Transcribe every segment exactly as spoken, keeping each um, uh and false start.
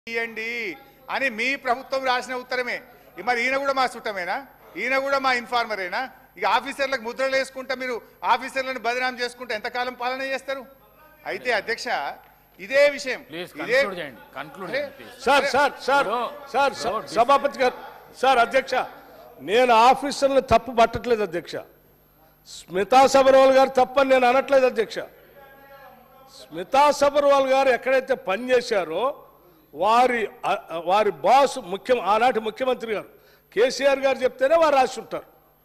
ఇయ్యండి అని మీ ప్రభుత్వం రాసిన ఉత్తరమే. మరి ఈయన కూడా మా చుట్టమేనా? ఈయన కూడా మా ఇన్ఫార్మరేనా? ఇక ఆఫీసర్లకు ముద్రలు వేసుకుంటా మీరు ఆఫీసర్లను బదనాం చేసుకుంటే ఎంతకాలం పాలన చేస్తారు? అయితే అధ్యక్ష ఇదే విషయం సార్ సార్ సార్ సార్ సభాపతి గారు సార్ అధ్యక్ష నేను ఆఫీసర్లు తప్పు పట్టట్లేదు అధ్యక్ష. స్మితా సబర్వాల్ గారు తప్పని నేను అనట్లేదు అధ్యక్ష. స్మితా సబర్వాల్ గారు ఎక్కడైతే పనిచేశారో వారి వారి బాస్ ముఖ్య ఆనాటి ముఖ్యమంత్రి గారు కేసీఆర్ గారు చెప్తేనే వారు రాసి ఉంటారు.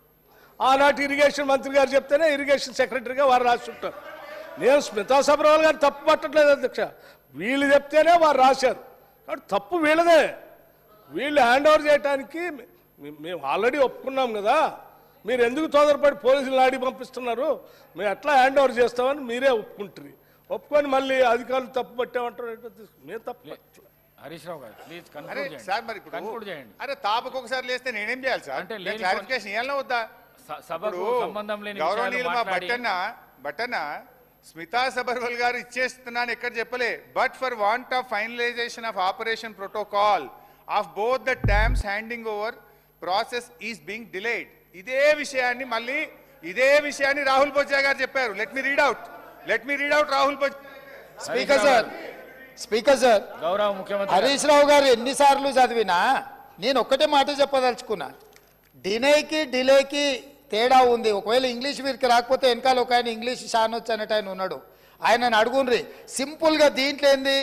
ఆనాటి ఇరిగేషన్ మంత్రి గారు చెప్తేనే ఇరిగేషన్ సెక్రటరీగా వారు రాసి ఉంటారు. నేను స్మితా సబర్వాల్ గారు తప్పు పట్టట్లేదు అధ్యక్ష. వీళ్ళు చెప్తేనే వారు రాశారు కాబట్టి తప్పు వీళ్ళదే. వీళ్ళు హ్యాండ్ ఓవర్ చేయడానికి మేము ఆల్రెడీ ఒప్పుకున్నాం కదా. మీరు ఎందుకు తొందరపడి పోలీసులు ఆడి పంపిస్తున్నారు? మేము ఎట్లా హ్యాండ్ ఓవర్ చేస్తామని మీరే ఒప్పుకుంటారు. ఒప్పుకొని మళ్ళీ అధికారులు తప్పు పట్టామంటారు. మేము తప్పు హరీష్ రావు గారు ప్లీజ్ సార్ మరి కన్క్లూడ్ చేయండి. అరే తాపకు ఒకసారి లేస్తే నేనేం చేయాలి సార్? అంటే క్లారిఫికేషన్ ఇవ్వాలన్నా వద్దా? సభకు సంబంధం లేని గౌరవనీయులు మా బట్టన్న బట్టన్న స్మితా సబర్వాల్ గారు ఇచ్చేస్తున్నాను ఎక్కడ చెప్పలే. But for want of finalization of operation protocol of both the dams handing over process is being delayed. ఇదే విషయాన్ని మళ్ళీ ఇదే విషయాన్ని రాహుల్ బొజ్జా గారు చెప్పారు. Let me read out let me read out Rahul Bojja. Speaker sir speaker sir గౌరవ ముఖ్యమంత్రి హరీష్ రావు గారు ఎన్నిసార్లు చదివినా నేను ఒక్కటే మాట చెప్పదలుచుకున్నా. డినేకి డిలేకి తేడా ఉంది. ఒకవేళ ఇంగ్లీష్ వీరికి రాకపోతే వెనకాల ఒక ఆయన ఇంగ్లీష్ షానొచ్చు అనేట ఆయన ఉన్నాడు. ఆయనను అడుగుండ్రి. సింపుల్గా దీంట్లో ఏంది,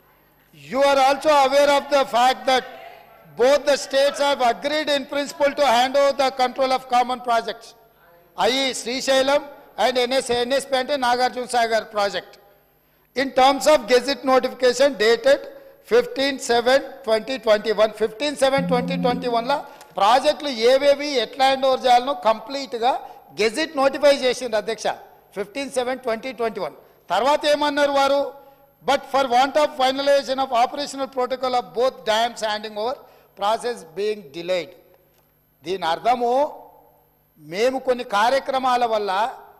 you are also aware of the fact that both the states have agreed in principle to hand over the control of common projects, that is Srisailam and N S N S P ante Nagarjuna Sagar project, in terms of gazette notification dated fifteen seven twenty twenty-one. fifteen seven twenty twenty-one la ప్రాజెక్టులు ఏవేవి ఎట్లా hand over చేయాలనో కంప్లీట్గా gazette notify చేసింది అధ్యక్ష fifteen seven twenty twenty one. తర్వాత ఏమన్నారు వారు, but for want of finalization of operational protocol of both dams handing over process being delayed. దీని అర్థము మేము కొన్ని కార్యక్రమాల వల్ల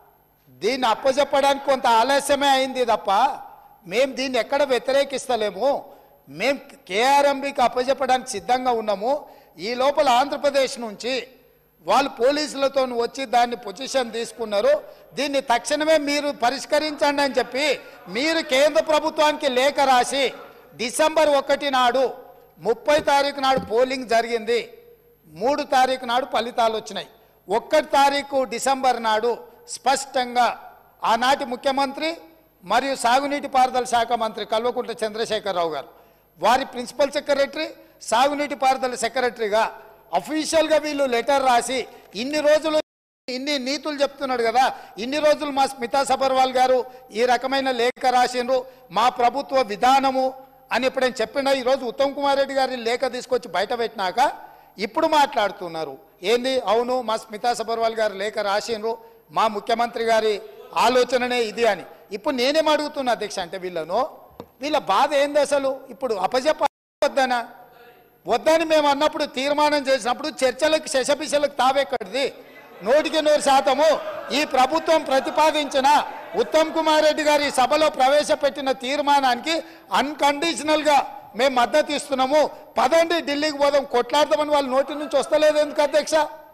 దీన్ని అప్పచెప్పడానికి కొంత ఆలస్యమే అయింది తప్ప మేము దీన్ని ఎక్కడ వ్యతిరేకిస్తలేము. మేము కేఆర్ఎంబీకి అప్పచెప్పడానికి సిద్ధంగా ఉన్నాము. ఈ లోపల ఆంధ్రప్రదేశ్ నుంచి వాళ్ళు పోలీసులతో వచ్చి దాన్ని పొజిషన్ తీసుకున్నారు. దీన్ని తక్షణమే మీరు పరిష్కరించండి అని చెప్పి మీరు కేంద్ర ప్రభుత్వానికి లేఖ రాసి డిసెంబర్ ఒకటి నాడు ముప్పై తారీఖు నాడు పోలింగ్ జరిగింది. మూడు తారీఖు నాడు ఫలితాలు వచ్చినాయి. ఒక్కటి తారీఖు డిసెంబర్ నాడు స్పష్టంగా ఆనాటి ముఖ్యమంత్రి మరియు సాగునీటి పారుదల శాఖ మంత్రి కల్వకుంట్ల చంద్రశేఖరరావు గారు వారి ప్రిన్సిపల్ సెక్రటరీ సాగునీటి పారుదల సెక్రటరీగా అఫీషియల్గా వీళ్ళు లెటర్ రాసి ఇన్ని రోజులు ఇన్ని నీతులు చెప్తున్నాడు కదా, ఇన్ని రోజులు మా స్మితా సబర్వాల్ గారు ఈ రకమైన లేఖ రాసిండ్రు, మా ప్రభుత్వ విధానము అని ఎప్పుడైనా చెప్పినా ఈరోజు ఉత్తమ్ కుమార్ రెడ్డి గారిని లేఖ తీసుకొచ్చి బయట పెట్టినాక ఇప్పుడు మాట్లాడుతున్నారు ఏంది, అవును మా స్మితా సబర్వాల్ గారు లేఖ రాసిండ్రు, మా ముఖ్యమంత్రి గారి ఆలోచననే ఇది అని. ఇప్పుడు నేనేం అడుగుతున్నా అధ్యక్ష అంటే వీళ్ళను వీళ్ళ బాధ ఏంది అసలు? ఇప్పుడు అపజెప్ప వద్దనా వద్దని మేము అన్నప్పుడు తీర్మానం చేసినప్పుడు చర్చలకు శశపిశలకు తావెక్కడిది? నూటికి నూరు శాతము ఈ ప్రభుత్వం ప్రతిపాదించిన ఉత్తమ్ కుమార్ రెడ్డి గారి సభలో ప్రవేశపెట్టిన తీర్మానానికి అన్కండిషనల్గా మేము మద్దతు ఇస్తున్నాము. పదండి ఢిల్లీకి పోదాం కొట్లాడదామని వాళ్ళ నోటి నుంచి వస్తలేదు ఎందుకు అధ్యక్ష?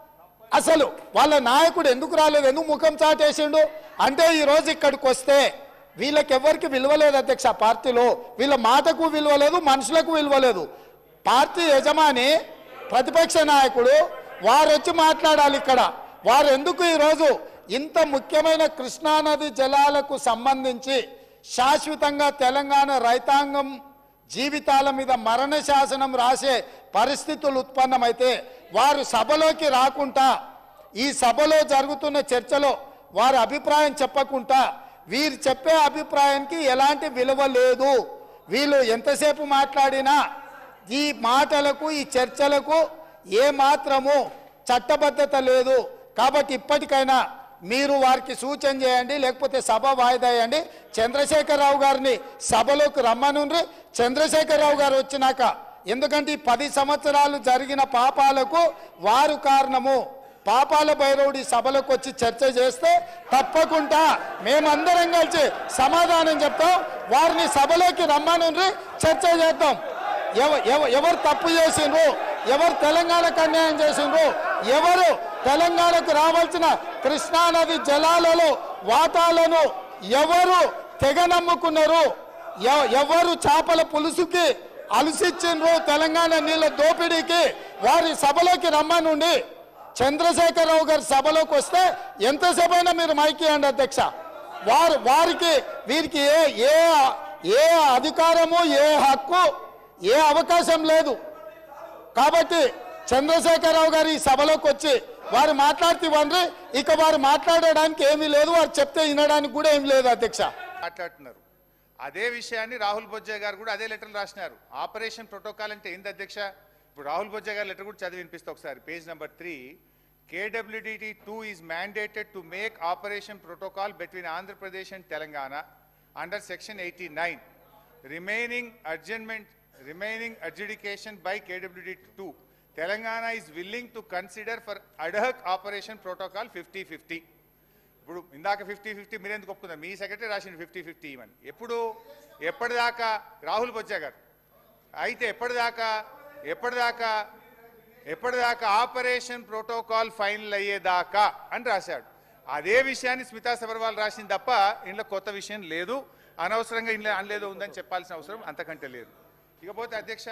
అసలు వాళ్ళ నాయకుడు ఎందుకు రాలేదు, ఎందుకు ముఖం చాటేసిండు అంటే ఈరోజు ఇక్కడికి వస్తే వీళ్ళకి ఎవరికి విలువలేదు అధ్యక్ష. పార్టీలో వీళ్ళ మాటకు విలువలేదు, మనుషులకు విలువలేదు. పార్టీ యజమాని ప్రతిపక్ష నాయకుడు వారు వచ్చి మాట్లాడాలి ఇక్కడ. వారు ఎందుకు ఈరోజు ఇంత ముఖ్యమైన కృష్ణానది జలాలకు సంబంధించి శాశ్వతంగా తెలంగాణ రైతాంగం జీవితాల మీద మరణ శాసనం రాసే పరిస్థితులు ఉత్పన్నమైతే వారు సభలోకి రాకుండా ఈ సభలో జరుగుతున్న చర్చలో వారి అభిప్రాయం చెప్పకుండా వీరు చెప్పే అభిప్రాయానికి ఎలాంటి విలువ లేదు. వీళ్ళు ఎంతసేపు మాట్లాడినా ఈ మాటలకు ఈ చర్చలకు ఏ మాత్రము చట్టబద్ధత లేదు. కాబట్టి ఇప్పటికైనా మీరు వారికి సూచన చేయండి, లేకపోతే సభ వాయిదా వేయండి. చంద్రశేఖరరావు గారిని సభలోకి రమ్మనుండ్రి. చంద్రశేఖరరావు గారు వచ్చినాక, ఎందుకంటే ఈ పది సంవత్సరాలు జరిగిన పాపాలకు వారు కారణము. పాపాల భైరవుడి సభలకు వచ్చి చర్చ చేస్తే తప్పకుండా మేమందరం కలిసి సమాధానం చెప్తాం. వారిని సభలోకి రమ్మనుండ్రి, చర్చ చేద్దాం. ఎవ- ఎవ- ఎవరు తప్పు చేసిండ్రు, ఎవరు తెలంగాణకు అన్యాయం చేసిండ్రు, ఎవరు తెలంగాణకు రావాల్సిన కృష్ణానది జలాలలో వాటాలను ఎవరు తెగ నమ్ముకున్నారు, ఎవ- ఎవరు చేపల పులుసుకి అలసిచ్చిండ్రు, తెలంగాణ నీళ్ళ దోపిడీకి వారి సభలోకి రమ్మనుండి చంద్రశేఖరరావు గారి సభలోకి వస్తే ఎంతసేపు అయినా మీరు మైకియండి అధ్యక్ష. వారు వారికి వీరికి ఏ ఏ ఏ అధికారము, ఏ హక్కు, ఏ అవకాశం లేదు. కాబట్టి చంద్రశేఖరరావు గారు ఈ సభలోకి వచ్చి వారు మాట్లాడితే ఇవ్వండి, ఇక వారు మాట్లాడడానికి ఏమీ లేదు, వారు చెప్తే వినడానికి కూడా ఏమీ లేదు అధ్యక్ష. మాట్లాడుతున్నారు. అదే విషయాన్ని రాహుల్ బొజ్జా గారు కూడా అదే లెటర్ రాసినారు. ఆపరేషన్ ప్రోటోకాల్ అంటే ఏంది అధ్యక్ష? ఇప్పుడు రాహుల్ బొజ్జా గారి లెటర్ కూడా చదివి వినిపిస్తా ఒకసారి. Page number three, KWDT two is mandated to make operation protocol between Andhra Pradesh and Telangana under section eighty nine remaining adjournment remaining adjudication by K W D T two. Telangana is willing to consider for ad hoc operation protocol fifty fifty. ఇప్పుడు ఇందాక fifty fifty మీరు ఎందుకు ఒప్పుకున్నారు? మీ secretary రాసింది fifty fifty ఇవని. ఎప్పుడు ఎప్పటిదాకా రాహుల్ బొజ్జా గారు అయితే ఎప్పటిదాకా ఎప్పటిదాకా ఎప్పటిదాకా ఆపరేషన్ ప్రోటోకాల్ ఫైనల్ అయ్యేదాకా అని రాశాడు. అదే విషయాన్ని స్మితా సబర్వాల్ రాసింది తప్ప ఇంట్లో కొత్త విషయం లేదు. అనవసరంగా ఇంట్లో అనలేదో ఉందని చెప్పాల్సిన అవసరం అంతకంటే లేదు. ఇకపోతే అధ్యక్ష,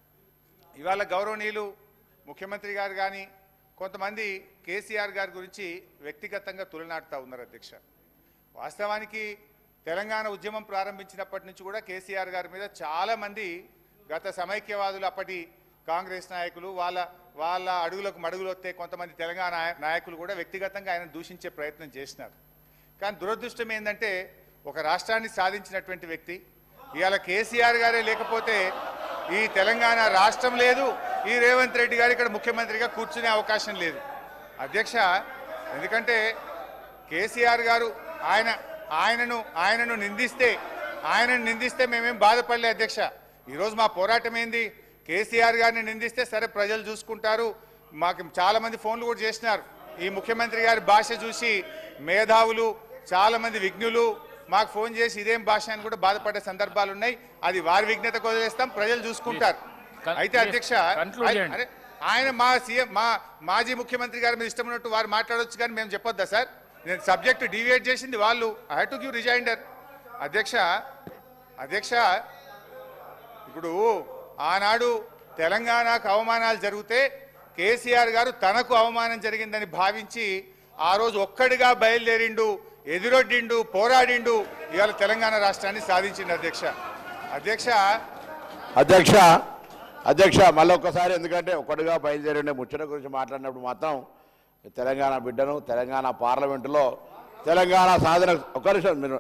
ఇవాళ గౌరవనీయులు ముఖ్యమంత్రి గారు కానీ కొంతమంది కేసీఆర్ గారి గురించి వ్యక్తిగతంగా తులనాడుతూ ఉన్నారు అధ్యక్ష. వాస్తవానికి తెలంగాణ ఉద్యమం ప్రారంభించినప్పటి నుంచి కూడా కేసీఆర్ గారి మీద చాలామంది గత సమైక్యవాదులు, అప్పటి కాంగ్రెస్ నాయకులు, వాళ్ళ వాళ్ళ అడుగులకు మడుగులు వస్తే కొంతమంది తెలంగాణ నాయకులు కూడా వ్యక్తిగతంగా ఆయన దూషించే ప్రయత్నం చేసినారు. కానీ దురదృష్టం ఏంటంటే ఒక రాష్ట్రాన్ని సాధించినటువంటి వ్యక్తి ఇవాళ కేసీఆర్ గారే లేకపోతే ఈ తెలంగాణ రాష్ట్రం లేదు, ఈ రేవంత్ రెడ్డి గారు ఇక్కడ ముఖ్యమంత్రిగా కూర్చునే అవకాశం లేదు అధ్యక్ష. ఎందుకంటే కేసీఆర్ గారు ఆయన ఆయనను ఆయనను నిందిస్తే ఆయనను నిందిస్తే మేమేం బాధపడలే అధ్యక్ష. ఈరోజు మా పోరాటం ఏంది? కేసీఆర్ గారిని నిందిస్తే సరే ప్రజలు చూసుకుంటారు. మాకు చాలామంది ఫోన్లు కూడా చేసినారు. ఈ ముఖ్యమంత్రి గారి భాష చూసి మేధావులు, చాలామంది విఘ్నులు మాకు ఫోన్ చేసి ఇదేం భాష అని కూడా బాధపడే సందర్భాలు ఉన్నాయి. అది వారి విఘ్నతకు వదిలేస్తాం, ప్రజలు చూసుకుంటారు. అయితే అధ్యక్ష, అరే ఆయన మా సీఎం మా మాజీ ముఖ్యమంత్రి గారి మీద ఇష్టం ఉన్నట్టు వారు మాట్లాడవచ్చు, కానీ మేము చెప్పొద్దా సార్? నేను సబ్జెక్టు డివియేట్ చేసింది వాళ్ళు. I have to give rejoinder అధ్యక్ష. అధ్యక్ష, ఇప్పుడు ఆనాడు తెలంగాణకు అవమానాలు జరిగితే కేసీఆర్ గారు తనకు అవమానం జరిగిందని భావించి ఆ రోజు ఒక్కడిగా బయలుదేరిండు, ఎదురొడ్డిండు, పోరాడిండు, ఇవాళ తెలంగాణ రాష్ట్రాన్ని సాధించిండు అధ్యక్ష. అధ్యక్ష అధ్యక్ష అధ్యక్ష మళ్ళీ ఒక్కసారి, ఎందుకంటే ఒక్కడిగా బయలుదేరిండే ముచ్చట గురించి మాట్లాడినప్పుడు మాత్రం తెలంగాణ బిడ్డను తెలంగాణ పార్లమెంటులో తెలంగాణ సాధన ఒక నిమిషం మీరు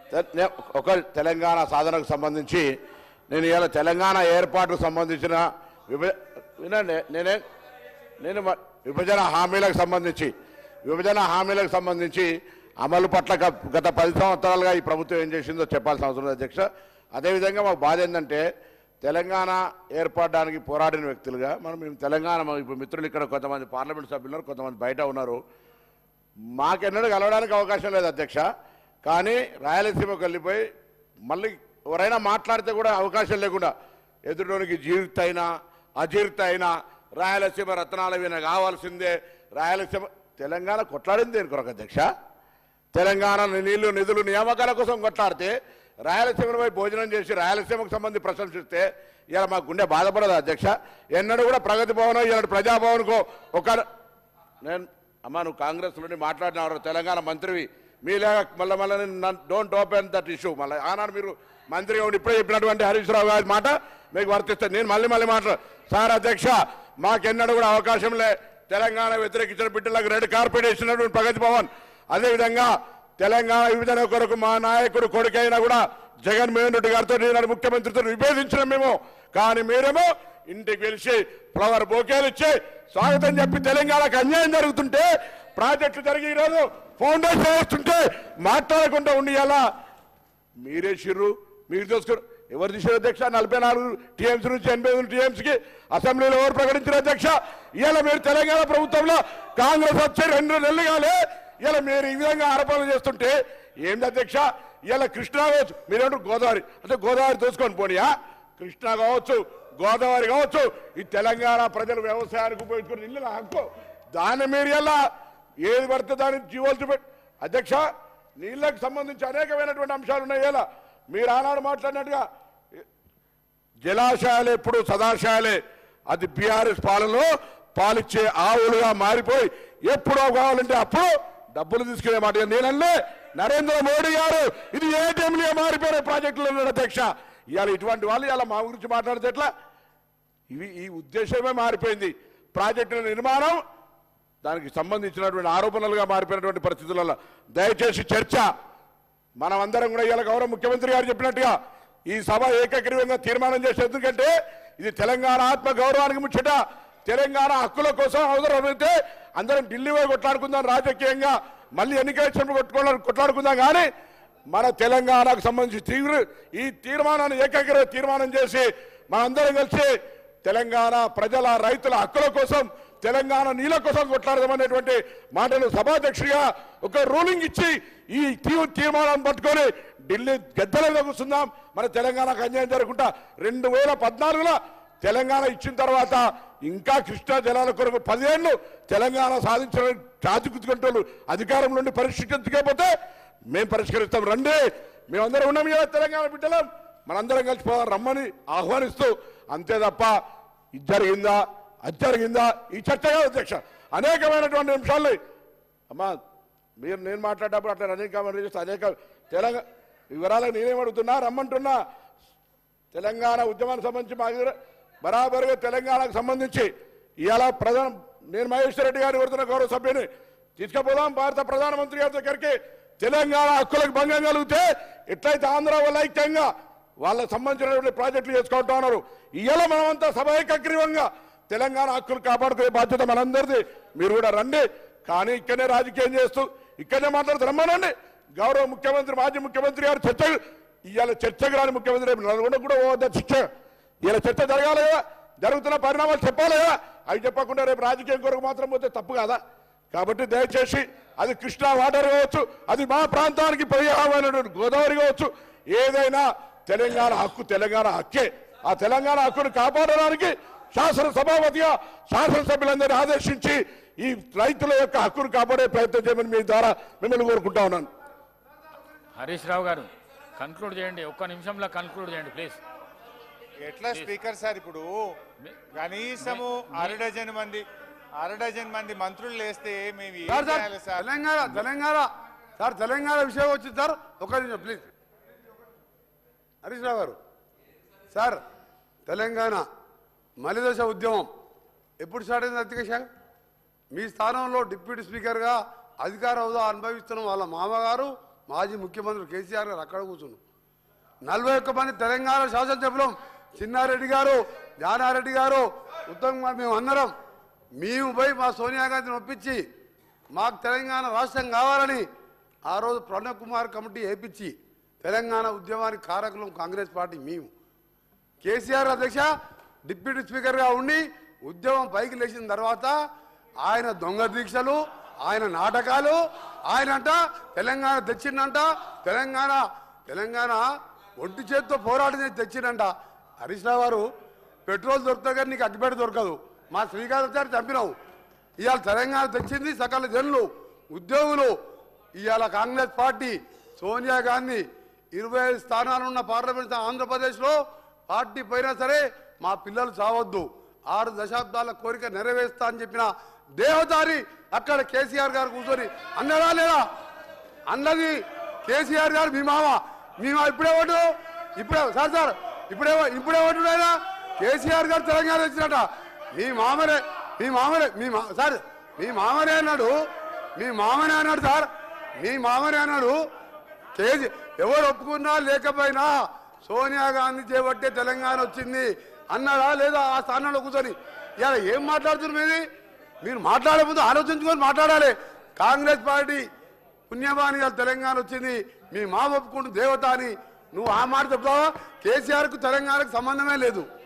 ఒక తెలంగాణ సాధనకు సంబంధించి నేను ఇవాళ తెలంగాణ ఏర్పాటుకు సంబంధించిన విభ వినండి నేనే నేను విభజన హామీలకు సంబంధించి విభజన హామీలకు సంబంధించి అమలు పట్ల గత పది సంవత్సరాలుగా ఈ ప్రభుత్వం ఏం చేసిందో చెప్పాల్సిన అవసరం ఉంది అధ్యక్ష. అదేవిధంగా మాకు బాధ ఏంటంటే తెలంగాణ ఏర్పడడానికి పోరాడిన వ్యక్తులుగా మనం మేము తెలంగాణ ఇప్పుడు మిత్రులు ఇక్కడ కొంతమంది పార్లమెంట్ సభ్యులు ఉన్నారు, కొంతమంది బయట ఉన్నారు. మాకెన్నడూ కలవడానికి అవకాశం లేదు అధ్యక్ష. కానీ రాయలసీమకు వెళ్ళిపోయి మళ్ళీ ఎవరైనా మాట్లాడితే కూడా అవకాశం లేకుండా ఎదురులోనికి జీవిత అయినా అజీర్త అయినా రాయలసీమ రత్నాల మీద కావాల్సిందే. రాయలసీమ తెలంగాణ కొట్లాడింది దేని కొరకు అధ్యక్ష? తెలంగాణ నీళ్లు నిధులు నియామకాల కోసం కొట్లాడితే రాయలసీమపై భోజనం చేసి రాయలసీమకు సంబంధించి ప్రశంసిస్తే ఇలా మా గుండె బాధపడదు అధ్యక్ష. ఎన్నడూ కూడా ప్రగతి భవన్ ఇలాంటి ప్రజాభవన్కో ఒక నేను అమ్మా నువ్వు కాంగ్రెస్ నుండి మాట్లాడినారు, తెలంగాణ మంత్రివి, మీలాగా మళ్ళీ మళ్ళీ డోంట్ ఓపెన్ దట్ ఇష్యూ. మళ్ళీ ఆనాడు మీరు మంత్రిగా ఉండి ఇప్పుడే చెప్పినటువంటి హరీష్ రావు గారి మాట మీకు వర్తిస్తాను. నేను మళ్ళీ మళ్ళీ మాట్లాడు సార్ అధ్యక్ష, మాకెన్నడూ కూడా అవకాశం లే తెలంగాణ వ్యతిరేకించిన బిడ్డలకు రెడ్ కార్పెట్ ఇచ్చినటువంటి ప్రగతి భవన్. అదేవిధంగా తెలంగాణ విభజన కొరకు మా నాయకుడు కొడుకైనా కూడా జగన్మోహన్ రెడ్డి గారితో నేను ముఖ్యమంత్రితో విభేదించిన మేము, కానీ మీరేమో ఇంటికి పిలిచి ఫ్లవర్ బొకేలు ఇచ్చి స్వాగతం చెప్పి తెలంగాణకు అన్యాయం జరుగుతుంటే ప్రాజెక్టులు జరిగి ఈరోజు ఫౌండేషన్ వేస్తుంటే మాట్లాడకుండా ఉండి ఎలా మీరే చిర్రు మీరు చూసుకున్నారు. ఎవరు తీసారు అధ్యక్ష? నలభై నాలుగు టీఎంసీ నుంచి ఎనభై ఐదు టీఎంసీకి అసెంబ్లీలో ఎవరు ప్రకటించారు అధ్యక్ష? ఇవాళ మీరు తెలంగాణ ప్రభుత్వంలో కాంగ్రెస్ వచ్చే రెండు నెలలు కాలే ఇలా మీరు ఈ విధంగా ఆరోపణలు చేస్తుంటే ఏంది అధ్యక్ష? ఇలా కృష్ణా కావచ్చు, మీరేంటారు గోదావరి అంటే గోదావరి దోసుకొని పోనీయా? కృష్ణా కావచ్చు, గోదావరి కావచ్చు, ఈ తెలంగాణ ప్రజలు వ్యవసాయానికి ఉపయోగించుకుని ఇల్లు హక్కు, దాన్ని మీరు ఎలా ఏది పడితే దాన్ని జీవోలు చూపెట్టి. అధ్యక్ష, నీళ్ళకు సంబంధించి అనేకమైనటువంటి అంశాలు ఉన్నాయి. ఎలా మీరు ఆనాడు మాట్లాడినట్టుగా జలాశయాలు ఎప్పుడు సదాశయాలే, అది బీఆర్ఎస్ పాలనలో పాలిచ్చే ఆవులుగా మారిపోయి ఎప్పుడో కావాలంటే అప్పుడు డబ్బులు తీసుకునే మాట నేనల్లే. నరేంద్ర మోడీ గారు ఇది ఏటీఎంలుగా మారిపోయిన ప్రాజెక్టులు ఉన్నాడు అధ్యక్ష. ఇవాళ ఇటువంటి వాళ్ళు ఇలా మా గురించి మాట్లాడితే ఎట్లా? ఇవి ఈ ఉద్దేశమే మారిపోయింది. ప్రాజెక్టుల నిర్మాణం దానికి సంబంధించినటువంటి ఆరోపణలుగా మారిపోయినటువంటి పరిస్థితులలో దయచేసి చర్చ మనం అందరం కూడా ఇవాళ గౌరవ ముఖ్యమంత్రి గారు చెప్పినట్టుగా ఈ సభ ఏకగ్రీవంగా తీర్మానం చేసే, ఎందుకంటే ఇది తెలంగాణ ఆత్మ గౌరవానికి ముచ్చట. తెలంగాణ హక్కుల కోసం అవసరమైతే అందరం ఢిల్లీ పోయి కొట్లాడుకుందాం, రాజకీయంగా మళ్ళీ ఎన్నికలు కొట్టుకోవడం కొట్లాడుకుందాం. కానీ మన తెలంగాణకు సంబంధించి తీవ్ర ఈ తీర్మానాన్ని ఏకగ్రీవ తీర్మానం చేసి మనందరం కలిసి తెలంగాణ ప్రజల రైతుల హక్కుల కోసం, తెలంగాణ నీళ్ళ కోసం కొట్లాడదామనేటువంటి మాటలు సభాధ్యక్షుడిగా ఒక రూలింగ్ ఇచ్చి ఈ తీవ్ర తీర్మానాన్ని పట్టుకొని ఢిల్లీ గద్దెలలో కూర్చుందాం. మన తెలంగాణకు అన్యాయం జరగకుండా రెండు వేల పద్నాలుగులో తెలంగాణ ఇచ్చిన తర్వాత ఇంకా కృష్ణా జలాల కొరకు పదిహేను తెలంగాణ సాధించిన చాచుకుతుకుంటూ అధికారం నుండి పరిష్కరించకపోతే మేము పరిష్కరిస్తాం. రండి, మేమందరం ఉన్నాం కదా తెలంగాణ బిడ్డలం, మనందరం కలిసిపోదాం రమ్మని ఆహ్వానిస్తూ, అంతే తప్ప ఇది జరిగిందా అది జరిగిందా ఈ చర్చ కాదు అధ్యక్ష. అనేకమైనటువంటి అంశాలు అమ్మా మీరు నేను మాట్లాడేటప్పుడు అట్లా అనేక చేస్తే అనేక తెలంగాణ వివరాలకు నేనేమడుగుతున్నా రమ్మంటున్నా. తెలంగాణ ఉద్యమానికి సంబంధించి మా దగ్గర బరాబరుగా తెలంగాణకు సంబంధించి ఇవాళ ప్రధాన నేను మహేశ్వర్ రెడ్డి గారిని కోరుతున్న గౌరవ సభ్యుని తీసుకుపోదాం భారత ప్రధానమంత్రి గారి దగ్గరికి. తెలంగాణ హక్కులకు భంగం కలిగితే ఎట్లయితే ఆంధ్ర వల్ల ఐక్యంగా వాళ్ళకు సంబంధించినటువంటి ప్రాజెక్టులు చేసుకుంటా ఉన్నారు. ఇవాళ మనమంతా సభ ఏకగ్రీవంగా తెలంగాణ హక్కులు కాపాడుకునే బాధ్యత మనందరిది. మీరు కూడా రండి, కానీ ఇక్కడనే రాజకీయం చేస్తూ ఇక్కడనే మాట్లాడుతూ రమ్మనండి. గౌరవ ముఖ్యమంత్రి మాజీ ముఖ్యమంత్రి గారు చర్చ ఇవాళ చర్చకు రాని ముఖ్యమంత్రి నల్గొండ కూడా పోవద్దా శిక్ష? ఇలా చర్చ జరగాలి కదా, జరుగుతున్న పరిణామాలు చెప్పాలి కదా. అవి చెప్పకుండా రేపు రాజకీయం కొరకు మాత్రం పోతే తప్పు కాదా? కాబట్టి దయచేసి అది కృష్ణా వాటర్ కావచ్చు, అది మా ప్రాంతానికి పర్యావరణమైనటువంటి గోదావరి కావచ్చు, ఏదైనా తెలంగాణ హక్కు తెలంగాణ హక్కే. ఆ తెలంగాణ హక్కును కాపాడడానికి శాసనసభాపతిగా శాసనసభ్యులందరినీ ఆదేశించి ఈ రైతుల యొక్క హక్కును కాపాడే ప్రయత్నం చేయమని మీ ద్వారా మిమ్మల్ని కోరుకుంటా ఉన్నాను. హరీష్ రావు గారు కన్క్లూడ్ చేయండి, ఒక్క నిమిషంలో కన్క్లూడ్ చేయండి ప్లీజ్. ఎట్లా స్పీకర్ సార్, ఇప్పుడు కనీసము అర డజన్ మంది అర డజన్ మంది మంత్రులు లేస్తే మేము ఏం చేయాలి సార్? తెలంగాణ తెలంగాణ సార్ తెలంగాణ విషయం వచ్చింది సార్, ఒక నిమిషం ప్లీజ్. హరీష్ రావు గారు సార్, తెలంగాణ మలిదశ ఉద్యమం ఎప్పుడు స్టార్ట్ అయింది అధ్యక్ష? మీ స్థానంలో డిప్యూటీ స్పీకర్గా అధికార హోదా అనుభవిస్తున్న వాళ్ళ మామగారు మాజీ ముఖ్యమంత్రి కేసీఆర్ గారు అక్కడ కూర్చున్నారు. నలభై ఒక్క మంది తెలంగాణ శాసనసభ్యులం, చిన్నారెడ్డి గారు, జానారెడ్డి గారు, ఉత్తమ్ కుమార్, మేము అందరం మేము పోయి మా సోనియా గాంధీని ఒప్పించి మాకు తెలంగాణ రాష్ట్రం కావాలని ఆ రోజు ప్రణబ్ కుమార్ కమిటీ వేయించి తెలంగాణ ఉద్యమానికి కారకులం కాంగ్రెస్ పార్టీ మేము. కేసీఆర్ అధ్యక్ష డిప్యూటీ స్పీకర్గా ఉండి ఉద్యమం పైకి లేచిన తర్వాత ఆయన దొంగ దీక్షలు, ఆయన నాటకాలు, ఆయన అంట తెలంగాణ తెచ్చిండంట, తెలంగాణ తెలంగాణ ఒంటి చేతితో పోరాటం చేసి తెచ్చిండంట. హరీష్ రావు గారు పెట్రోల్ దొరుకుతుంది కానీ నీకు అగ్గిపెట్ట దొరకదు. మా శ్రీకాంత్ చంపినావు. ఇవాళ తెలంగాణ తెచ్చింది సకల జనులు, ఉద్యోగులు. ఇవాళ కాంగ్రెస్ పార్టీ సోనియా గాంధీ ఇరవై ఐదు స్థానాలున్న పార్లమెంట్ ఆంధ్రప్రదేశ్లో పార్టీ పోయినా సరే మా పిల్లలు చావద్దు, ఆరు దశాబ్దాల కోరిక నెరవేరుస్తా అని చెప్పిన దేవదారి అక్కడ కేసీఆర్ గారు కూర్చొని అన్నదా లేదా? అన్నది కేసీఆర్ గారు మీ మామ. మీ మా ఇప్పుడే ఓటు ఇప్పుడే సార్ సార్ ఇప్పుడే ఇప్పుడే ఓటు అయినా కేసీఆర్ గారు తెలంగాణ వచ్చినట. మీ మామనే మీ మామనే మీ మా సార్ మీ మామనే అన్నాడు, మీ మామనే అన్నాడు సార్, మీ మామనే అన్నాడు. కేసీ ఎవరు ఒప్పుకున్నా లేకపోయినా సోనియా గాంధీ చేపట్టే తెలంగాణ వచ్చింది అన్నాడా లేదా? ఆ స్థానంలో కూర్చొని ఇలా ఏం మాట్లాడుతున్నారు? మీది మీరు మాట్లాడే ముందు ఆలోచించుకొని మాట్లాడాలి. కాంగ్రెస్ పార్టీ పుణ్యమాని తెలంగాణ వచ్చింది, మీ మా ఒప్పుకుంటూ దేవత అని నువ్వు ఆ మాట చెప్తావా? కేసీఆర్కు తెలంగాణకు సంబంధమే లేదు.